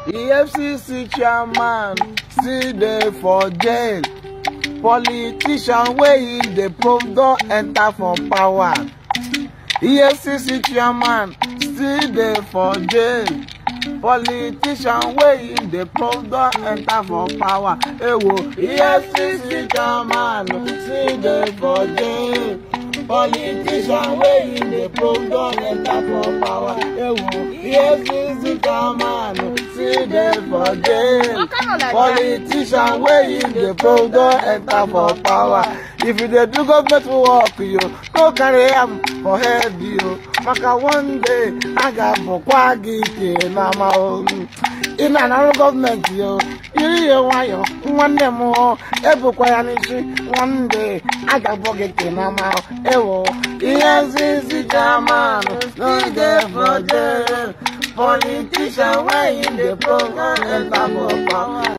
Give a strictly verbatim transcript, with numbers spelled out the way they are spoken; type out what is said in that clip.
E F C C chairman still dey for jail. Politician wey in dey probe don enter for power. E F C C chairman still dey for jail. Politician wey in dey probe don enter for power. Ewo, E F C C chairman still dey for jail. Politician wey in dey probe don enter for power. Ewo, E F C C chairman still dey for jail. Politician wey in dey probe don enter for power. If you dey do government work, yo, no carry am for head, yo. Maka one day, I got bokwa gike na ma own. In another government, yo, iri ye wayo, one day more, ebukwa ya nishi, one day, I got bokwa na ma ewo. E F C C chairman, no dey for jail. Politician wey in dey probe don enter for power.